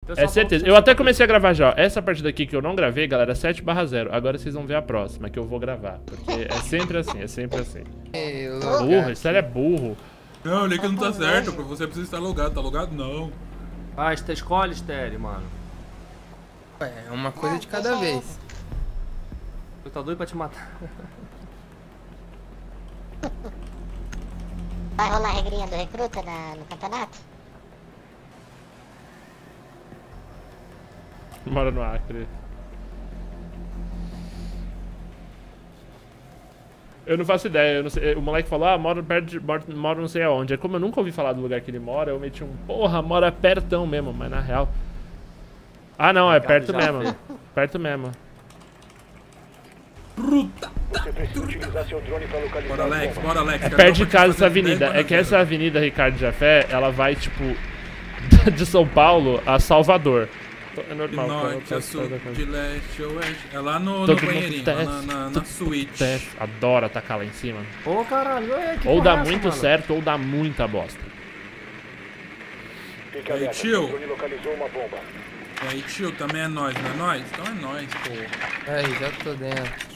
É certeza. Eu até comecei a gravar já. Essa parte daqui que eu não gravei, galera, 7/0. Agora vocês vão ver a próxima, que eu vou gravar. Porque é sempre assim, é sempre assim. Burro, esse é burro. Não, o link não tá certo, você precisa estar logado. Tá logado? Não. Ah, escolhe, Estéreo, mano. Ué, é uma coisa de cada vez. Eu tô doido pra te matar. Vai rolar a regrinha do recruta no campeonato? Mora no Acre. Eu não faço ideia, eu não sei. O moleque falou, mora perto mora não sei aonde. É como eu nunca ouvi falar do lugar que ele mora, eu meti porra, mora pertão mesmo, mas na real. Ah não, é perto mesmo. Perto mesmo. Bora, Alex, bora, Alex. É perto de casa essa avenida. É que essa avenida Ricardo Jafé, ela vai tipo de São Paulo a Salvador. É normal. Norte, a sul, de leste, oeste. É lá no banheirinho, na suíte. Adora atacar lá em cima. Ô, caralho, ou dá muito certo, ou dá muita bosta. E aí, tio? E aí, tio, também é nóis, não é nóis? Então é nóis, pô. Aí, já tô dentro.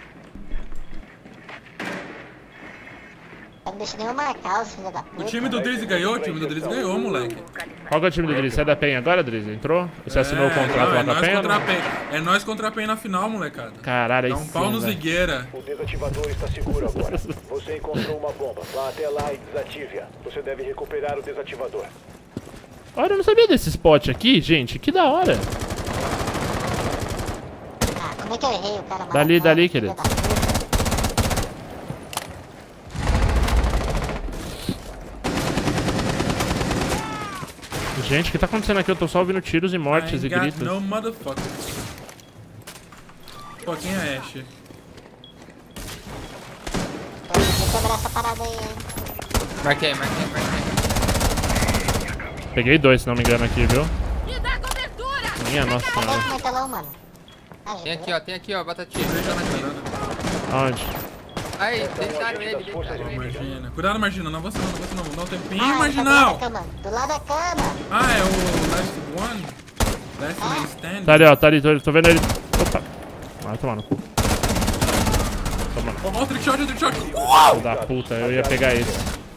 Não deixa nenhum marcar os filhos da puta. O time do Drizzy ganhou? O time do Drizzy ganhou, moleque. Qual que é o time do Drizzy? Você é da PEN agora, Drizzy? Entrou? Você assinou o contrato lá com a PEN? É nós contra a PEN na final, molecada. Caralho, aí dá um pau no Zigueira. O desativador está seguro agora. Você encontrou uma bomba. Vá até lá e desative-a. Você deve recuperar o desativador. Olha, eu não sabia desse spot aqui, gente. Que da hora. Ah, como é que eu errei o cara? Dali, querido. Gente, o que tá acontecendo aqui? Eu tô só ouvindo tiros e mortes e gritos. No motherfucker. Pô, quem é Ashe? Vou quebrar essa parada aí, hein? Marquei. Peguei 2, se não me engano, aqui, viu? Me dá cobertura! Minha nossa senhora. Martelão, mano. Tem aqui, ó, batatinha. Veja na Onde? Aí, deixaram ele. Margina. Cuidado, Margina. Não, você não. Não tem tempinho, Ah, Marginal. do lado da cama. Ah, é o Last One? Last Man Stand? Tá ali, ó. Tá ali. Tô vendo ele. Opa. Ah, toma no cu. Toma. Ó, o trickshot. Filho da puta, eu ia pegar esse.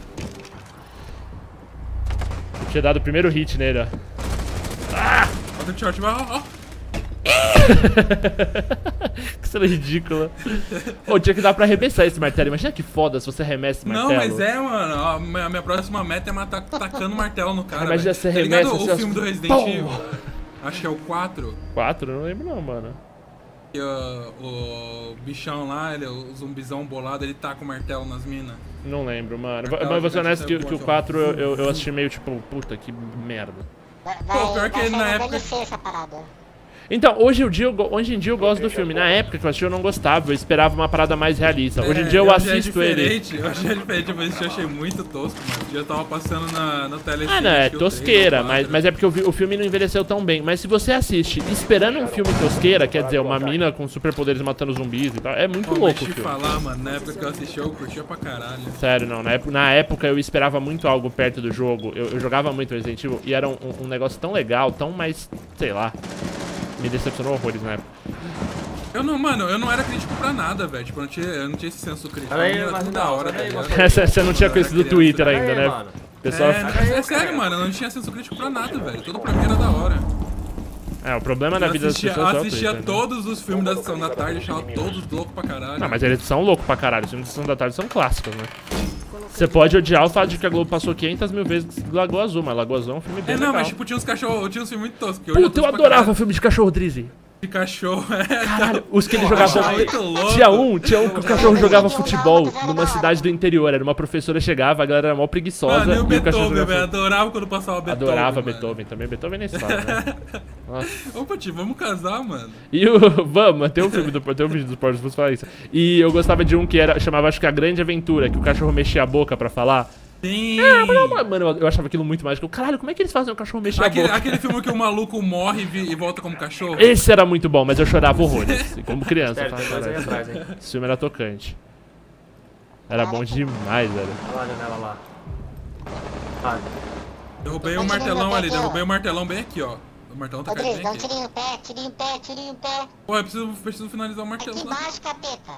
Eu tinha dado o primeiro hit nele, ó. Ó, o trickshot. Vai, ó. Que cena ridícula. Ô, tinha que dar pra arremessar esse martelo. Imagina que foda se você arremessa esse martelo. Não, mas mano. Ó, minha próxima meta é matar tacando martelo no cara. Imagina você tá arremessa o filme do Resident Evil. Acho que é o 4. 4? Não lembro não, mano. E o bichão lá, o zumbizão bolado, ele taca o martelo nas minas. Não lembro, mano. Mas vou ser honesto que o 4 eu assisti meio tipo, puta, que merda. Pô, pior que na época... essa parada. Então, hoje em dia eu gosto do filme. Na época que eu assisti eu não gostava, eu esperava uma parada mais realista. Hoje em dia eu assisto ele. Eu achei diferente, eu achei muito tosco, mano. Eu tava passando na tele. Ah, não, é tosqueira, mas é porque o filme não envelheceu tão bem. Mas se você assiste esperando um filme tosqueira, quer dizer, uma mina com superpoderes matando zumbis e tal, é muito louco o filme. Falar, mano, na época que eu assisti eu curtia pra caralho. Sério, não, na época eu esperava muito algo perto do jogo. Eu jogava muito Resident Evil e era um negócio tão legal, tão mais, sei lá. Me decepcionou horrores na época. Eu não era crítico pra nada, velho. Tipo, eu não tinha esse senso crítico. Era tudo da hora, Você não tinha conhecido o Twitter ainda, né? Pessoal... É sério, mano. Eu não tinha senso crítico pra nada, velho. Tudo pra mim era da hora. É, o problema da vida das pessoas Eu assistia todos os filmes da Sessão da Tarde, achava todos loucos pra caralho. Não, mas eles são loucos pra caralho. Os filmes da Sessão da Tarde são clássicos, né? Você pode odiar o fato de que a Globo passou 500 mil vezes Lagoa Azul, mas Lagoa Azul é um filme bem legal. Mas tipo, tinha uns filmes muito toscos. Puta, eu adorava o filme de cachorro, Drizzy. De cachorro, Caralho, os que ele jogava... Tinha um que o cachorro jogava futebol numa cidade do interior. Era uma professora chegava, a galera era mó preguiçosa. Mano, e o Beethoven, cachorro velho. Adorava quando passava Beethoven. Adorava Beethoven também. Beethoven nem sabe, né? Nossa. Opa, tio, vamos casar, mano. E vamos, tem um vídeo dos Portos pra falar isso. E eu gostava de um que chamava, acho que A Grande Aventura, que o cachorro mexia a boca pra falar. Sim! Mano, eu achava aquilo muito mágico. Caralho, como é que eles fazem o cachorro mexer a boca? Aquele filme que o maluco morre e volta como cachorro. Esse era muito bom, mas eu chorava horrores. Como criança. Esse filme era tocante. Era bom demais, velho. Olha lá a janela lá. Derrubei o martelão ali, derrubei o martelão bem aqui, ó. O martelão tá Ô, Driz, caindo dá bem um aqui. tirinho em pé, tirinho em pé, tirinho em pé. Pô, eu preciso finalizar o martelo. Aqui Lá. embaixo, capeta.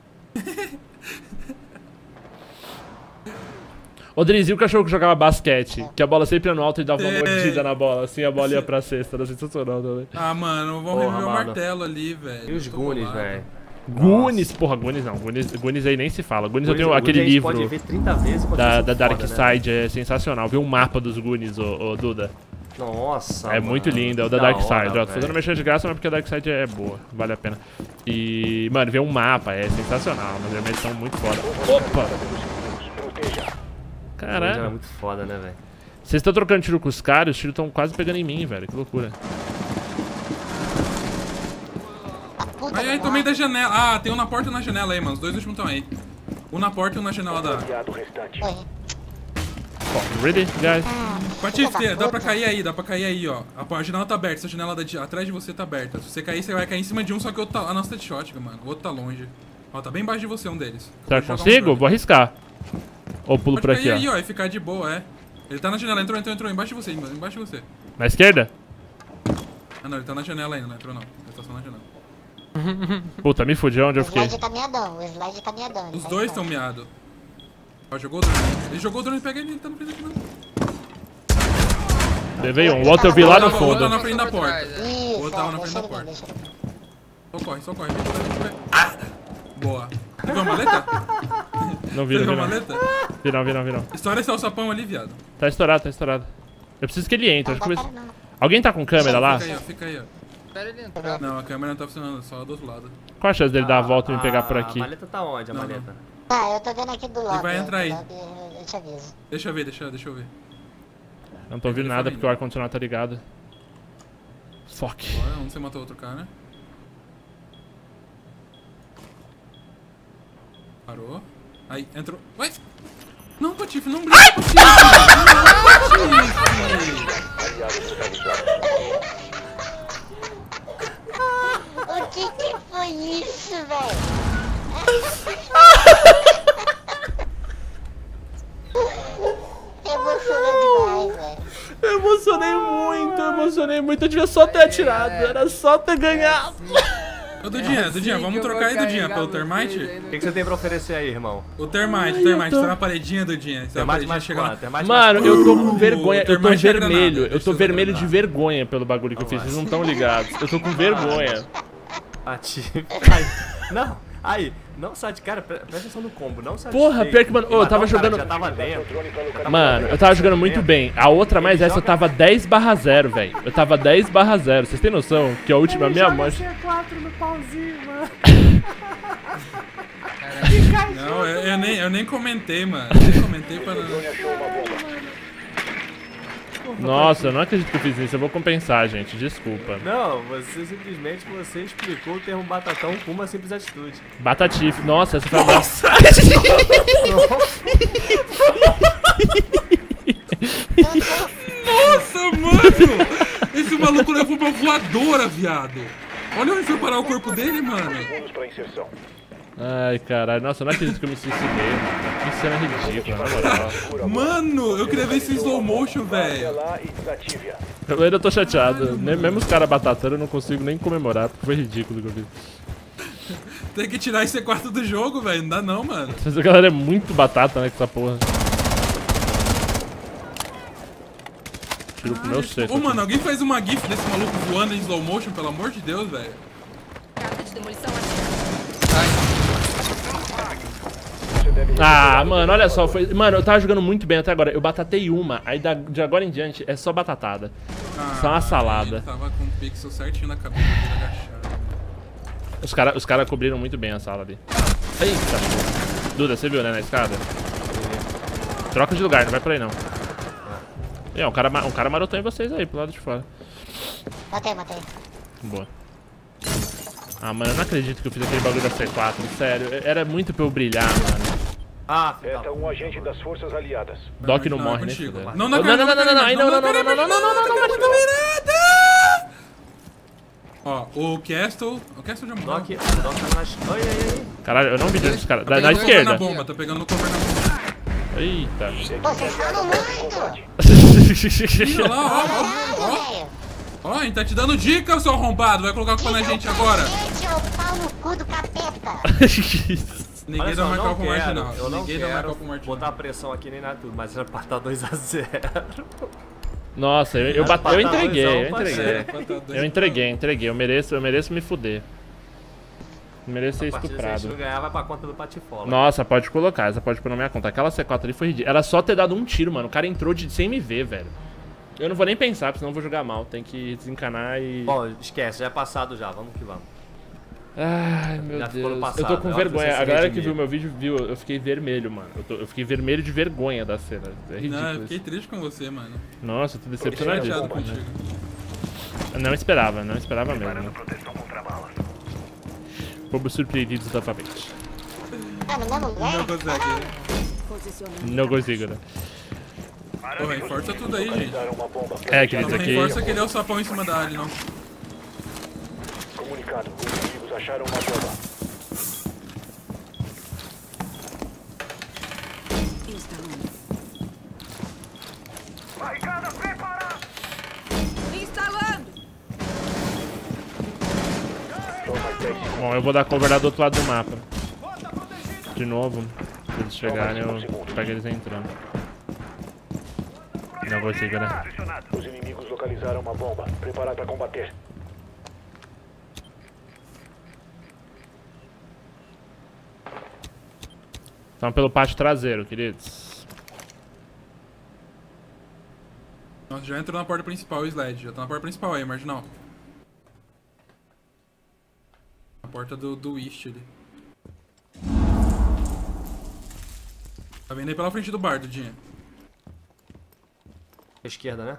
Ô, Driz, e o cachorro que jogava basquete? Que a bola sempre ia no alto e dava uma mordida na bola, assim a bola ia pra cesta. Era sensacional também. Ah, mano, vamos Porra, reviver o mano. martelo ali, velho. E os Goonies, velho? Goonies, porra, Goonies não. Goonies aí nem se fala. Goonies eu tenho aquele Goonies a gente livro pode ver 30 vezes e da continua Dark sendo foda, né? Side, é sensacional. Ver um mapa dos Goonies, ô Duda. Nossa, É muito mano, lindo, é o que da Dark hora, Side. Ó, tô velho. fazendo mexer de graça, mas porque a Dark Side é boa, vale a pena. E, mano, ver um mapa é sensacional, mas é uma edição muito foda. Opa! Proteja. Era Caralho. muito foda, né, velho? Vocês estão trocando tiro com os caras, os tiros estão quase pegando em mim, velho. Que loucura. A puta Aí, do tomei mar. da janela. Ah, tem um na porta e um na janela aí, mano. Os dois últimos estão aí. Um na porta e um na janela da... Aliado restante. Oi. Really, guys? Patife, Filha da dá pra puta. cair aí, ó. A janela tá aberta, essa janela atrás de você tá aberta. Se você cair, você vai cair em cima de um, só que o outro tá... A nossa tá de shotgun, mano. O outro tá longe. Ó, tá bem embaixo de você um deles. Será que Vou jogar um consigo? drone. Vou arriscar. Ou pulo Pode por cair aqui, aí, ó. ó, e ficar de boa, é. Ele tá na janela, entrou, embaixo de você, embaixo de você. Na esquerda? Ah, não, ele tá na janela ainda, não entrou não. Ele tá só na janela. Puta, me fudi onde O eu fiquei. slide tá miadão, o slide tá miadão. Os tá dois embora. estão miados. Ó, jogou o drone. Ele jogou o drone, pega ele tá no frente aqui, mano. Levei um, o outro eu vi lá no O outro fundo. tá na frente da porta. Isso, O outro tava na frente deixa da ele vir, porta. deixa ele vir. Só corre. Ah! Boa. Você viu a maleta? Não vi, Você não viu a vi, não. maleta? Vi não, vi não, vi não. Estoura esse alçapão ali, viado. Tá estourado, tá estourado. Eu preciso que ele entre. Acho que Não, eu... não, não. Alguém tá com câmera lá? Fica aí, ó. Espera ele entrar. Não, a câmera não tá funcionando, só do outro lado. Qual a chance dele dar a volta e me pegar por A aqui? maleta tá onde, a Não, maleta? Tá, eu tô vendo aqui do lobby. vai entrar aí. do lobby, eu te aviso. Deixa eu ver. Eu não tô ouvindo nada porque o ar-condicionado tá ligado. Fuck. Olha, onde você matou outro cara? Parou. Aí, entrou. Ué? Não, Patife, não brinca, Patife! Não, Patife! Aliado localizado. O que foi isso, velho? Emocionou demais, velho. Eu emocionei muito. Eu devia só ter atirado. Era só ter ganhado. Ô, Dudinha, vamos trocar aí, Dudinha, pelo Termite? O que você tem pra oferecer aí, irmão? O Termite, tá na paredinha, Dudinha. Você Termite mais chega lá. quanto? Termite Mano, eu tô com vergonha. Eu tô Termite é vermelho. granada. Eu tô Deixa eu vermelho ver. de vergonha pelo bagulho que eu fiz. Vocês não estão ligados. Eu tô com vergonha. Patife. Não, aí, não sai de cara, presta atenção no combo, não sai Porra, pior que, mano, ô, eu tava jogando- Já tava dentro. Drone pra localizar. Mano, eu tava jogando muito bem. A outra mais essa eu tava 10/0, velho. Eu tava 10/0. Vocês têm noção que a última minha morte. C4 no pauzinho, mano. Não, eu nem comentei, mano. Eu nem comentei pra... Drone achou uma bomba. Nossa, eu não acredito que eu fiz isso. Eu vou compensar, gente. Desculpa. Não, você explicou o termo batatão com uma simples atitude. Batatife. Nossa, essa foi a nossa. Nossa, mano! Esse maluco levou uma voadora, viado. Olha onde foi parar o corpo dele, mano. Segundos pra inserção. Ai, caralho. Nossa, eu não acredito que eu me suicidei. Mano. Que cena ridícula, na moral. Mano, eu queria ver esse slow motion, Vá até velho. lá e desative-a. Eu ainda tô chateado. Mesmo os caras batatando, eu não consigo nem comemorar, porque foi ridículo o que eu fiz. Tem que tirar esse C4 do jogo, velho. Não dá não, mano. Essa galera é muito batata, né, com essa porra. Tiro pro meu sexto. Ô, mano, alguém faz uma gif desse maluco voando em slow motion, pelo amor de Deus, velho. Carta de demolição ativa. Você deve Ah, mano, olha só, foi... Mano, eu tava jogando muito bem até agora. Eu batatei uma, aí de agora em diante é só batatada. Só uma salada. Ele tava com o pixel certinho na cabeça dele agachado. Os cara cobriram muito bem a sala ali. Eita. Duda, você viu, né, na escada? Troca de lugar, não vai por aí não. Um cara marotou em vocês aí, pro lado de fora. Matei. Boa. Ah, mano, eu não acredito que eu fiz aquele bagulho da C4, sério. Era muito pra eu brilhar, mano. Ah, filho da Resta um agente das forças aliadas. Doc não é morre, né? contigo. fudeu. Não, Não, Ó, o Castle já morreu. Doc tá nas... Ai. Caralho, eu não vi dos caras. Tá Na pegando cover esquerda. na bomba, tá pegando no cover na bomba. Eita. Pô, vocês falam muito! Ih, olha lá, ó. Velho. Ó, a gente tá te dando dica, seu arrombado. Vai colocar a culpa na gente agora. Gente, ô pau no cu do capeta. Ninguém Olha dá só, marcar não pro quero, Marginal. eu não Ninguém dá quero marcar pro Marginal. botar pressão aqui nem nada tudo, mas era pra estar 2x0. Nossa, eu entreguei, É. Eu entreguei. Eu mereço me fuder. Mereço ser A partida, se a gente estuprado. não ganhar, vai pra conta do Patifola. Nossa, pode colocar, essa pode pôr na minha conta. Aquela C4 ali foi ridícula. Era só ter dado um tiro, mano. O cara entrou sem me ver, velho. Eu não vou nem pensar, porque senão eu vou jogar mal. Tem que desencanar e... Bom, esquece, já é passado já, vamos que vamos. Ai, meu Já ficou no Deus. passado, Eu tô com é hora de vergonha. você se A galera que redimir. viu meu vídeo viu, eu fiquei vermelho, mano. Eu fiquei vermelho de vergonha da cena. É ridículo Não, eu isso. fiquei triste com você, mano. Nossa, eu tô Fiquei decepcionadíssimo. chateado contigo. Eu não esperava mesmo. Fomos surpreendidos novamente. Ah, no mesmo lugar? Não consegue, né? Não consigo, né? Pô, reforça tudo aí, gente. Localizaram uma bomba. É, queridos, Não aqui... reforça que ele é o sapão em cima da Ali, não. Comunicado, os inimigos acharam uma bomba. Instalando! Bom, eu vou dar cover lá do outro lado do mapa. De novo. Se eles chegarem, eu pego eles entrando. Não consigo, né? Os inimigos localizaram uma bomba. Preparar para combater. Estão pelo pátio traseiro, queridos. Nossa, já entrou na porta principal o Sled. Já tá na porta principal aí, Marginal. Na porta do East ali. Tá vindo aí pela frente do bar, Dudinha. Esquerda, né?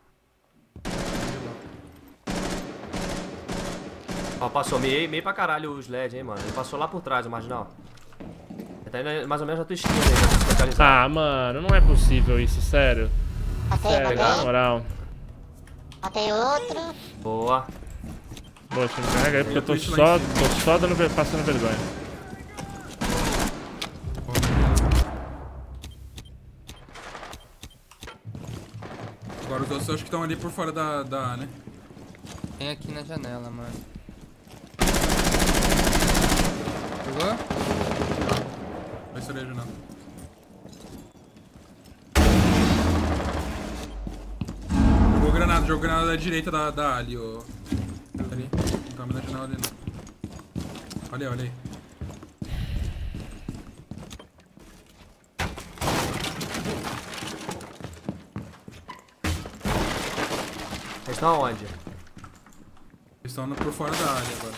Ó, passou meio pra caralho o Sled, hein, mano. Ele passou lá por trás, o Marginal. Ele tá indo mais ou menos na tua esquerda aí, pra se localizar. Ah, mano, não é possível isso, sério. Matei, Sério, na matei. moral. Matei outro. Boa. Poxa, me carrega aí porque eu tô só passando vergonha. Agora os outros eu acho que estão ali por fora da A, né? Tem aqui na janela, mano. Pegou? Vai ser ali, não. Jogou granada da direita da A ali, ô. Ali. Não tá mais na janela ali, não. Olha aí, olha aí. Eles estão onde? Eles estão por fora da área agora.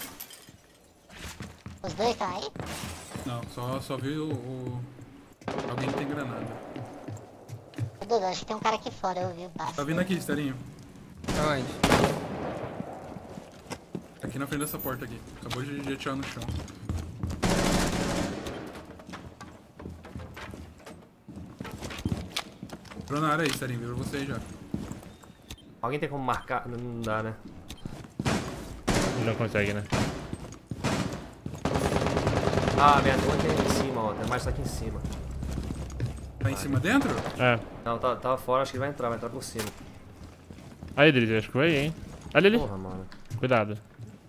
Os dois estão aí? Não, só vi alguém que tem granada. Ô, Dudu, acho que tem um cara aqui fora, eu vi o passo. Tá vindo aqui, Sterinho. Aonde? Aqui na frente dessa porta aqui. Acabou de atirar no chão. Entrou na área aí, Sterinho. Viu você aí já. Alguém tem como marcar? Não dá, né? Não consegue, né? Ah, minha tua tem em cima, ó. Tem mais aqui em cima. Tá em cima dentro? É. Não, tava fora, acho que vai entrar por cima. Aí, Drizzy, acho que foi aí, hein? Ali, ali. Porra, mano. Cuidado.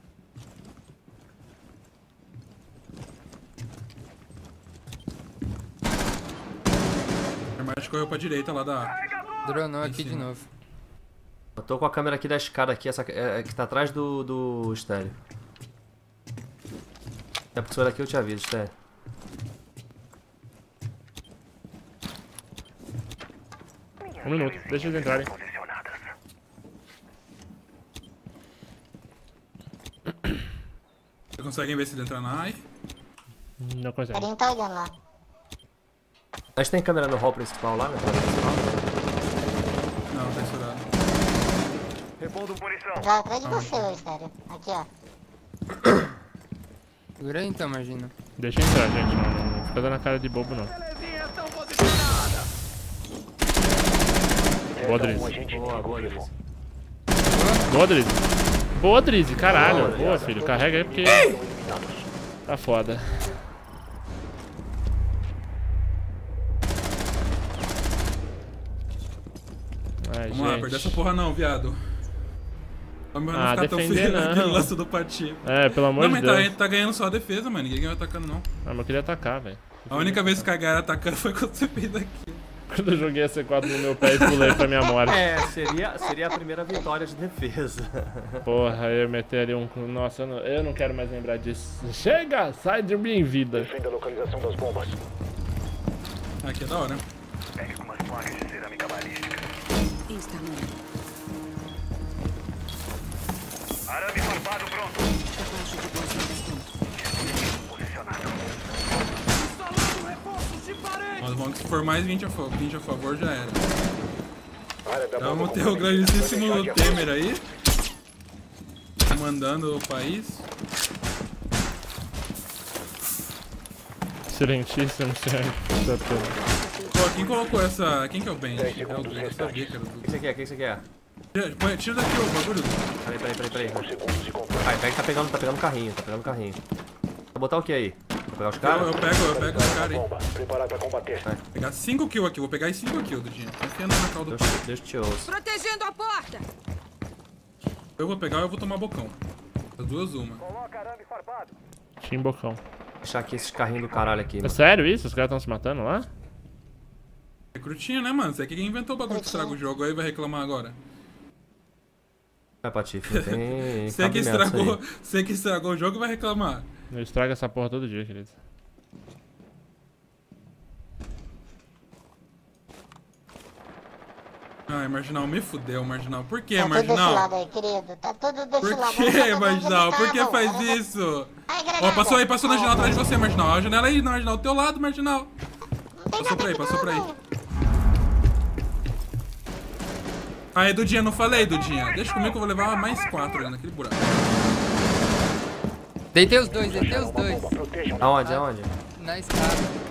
A Marge correu pra direita lá da A. Dronou Em aqui de cima. novo. Eu tô com a câmera aqui da escada aqui, essa que tá atrás do estéreo. É porque se for daqui eu te aviso, estéreo. Um minuto, deixa eles entrarem. Vocês conseguem ver se ele entrar na A? Não O consegue. carinho tá olhando lá. A gente tem câmera no hall principal lá, né? Não, tá estourado. Já atrás de você, ô sério. Aqui, ó. Segura aí então, imagina. Deixa entrar, gente. Não fica dando a cara de bobo, não. Boa, Drizzy. Boa, boa, Drizzy. Boa, Drizzy. Boa, Drizzy. Caralho. Boa, Boa, Drizzy. filho. Carrega aí porque... Tá foda. Ai, Vamos lá, perder essa porra não, viado. Pra não Ah, ficar tão defender feio aquele não. lance do Pati. É, pelo amor Não, de mas Deus. tá ganhando só a defesa, mano. Ninguém vai atacando, não. Ah, mas eu queria atacar, velho. A única vez que cagaram atacando foi quando você fez aqui. Quando eu joguei a C4 no meu pé e pulei pra minha morte. É, seria a primeira vitória de defesa. Porra, eu ia meter ali um... Nossa, eu não quero mais lembrar disso. Chega! Sai de mim, vida. Defenda a localização das bombas. Aqui é da hora. Pegue algumas placas de cerâmica balística. Instalando. Arame farpado pronto. Abaixo de posição. Posicionado. Mas vamos que se for mais 20 a favor já era. Área da bomba Vamos ter o grandíssimo comprometida. Temer aí. Comandando o país. Excelentíssimo senhor. Pô, quem colocou essa... Quem que é o Ben? 10 É o segundos Du, eu sabia que era o O Du. que você quer? O que você quer? Tira daqui o bagulho. Peraí. Com segundos de controle. Ai, pega, tá pegando carrinho, Vou botar o que aí? Vou pegar os caras? Eu pego os caras aí. Bomba. Preparado para combater. Vou pegar 5 kills aqui. Vou pegar 5 kills, Dudinho. Confia na calda do Deus te ouça. Protegendo a porta. Eu vou pegar ou eu vou tomar bocão. As duas, uma. Coloca arame farpado. Timbocão. Deixar aqui esses carrinhos do caralho aqui, É mano. sério isso? Os caras estão se matando lá? Recrutinha, né, mano? Você é quem inventou o bagulho que estraga o jogo aí vai reclamar agora. Vai, Patife, não tem Você que cabimento isso aí. você que estragou o jogo vai reclamar. Eu estrago essa porra todo dia, querido. Ai, Marginal, me fudeu, Marginal. Por que, Tá tudo desse lado Marginal? aí, querido. Tá tudo desse Por lado. que, Marginal? Por que faz isso? Ai, Ó, granada. passou na janela atrás de você, Marginal. A janela aí, Marginal. Do teu lado, Marginal. Passou por aí. Aí, Dudinha, não falei, Dudinha. Deixa comigo que eu vou levar mais 4 ali naquele buraco. Deitei os dois. Protejam. Aonde? Na escada.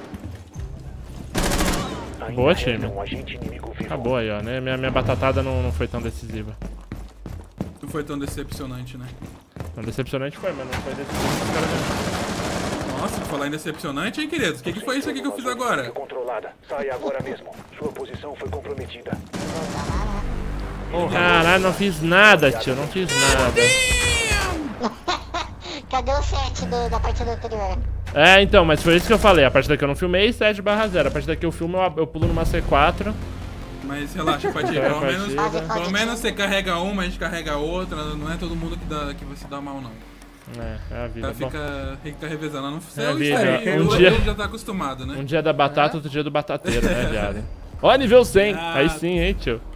Boa, Ainda time. um agente inimigo vivo. Acabou aí, ó, né? Minha batatada não foi tão decisiva. Não foi tão decepcionante, né? Não, decepcionante foi, mas não foi decisivo. Os caras mesmo. Nossa, falar em decepcionante, hein, queridos? O que foi isso aqui que eu fiz agora? Controlada. Saia agora mesmo. Sua posição foi comprometida. Caralho, não fiz nada, tio. Não fiz nada. Cadê o 7 da partida anterior? É, então, mas foi isso que eu falei. A partir daqui eu não filmei 7/0. A partir daqui eu filmo, eu pulo numa C4. Mas relaxa, Paty. Pelo menos você carrega uma, a gente carrega outra. Não é todo mundo que vai se dar mal, não. É a vida. Bom, Fica revezando. Não É a vida. Um dia já tá acostumado, né? um dia da batata, outro dia do batateiro, né, viado? Ó, nível 100. Ah. Aí sim, hein, tio.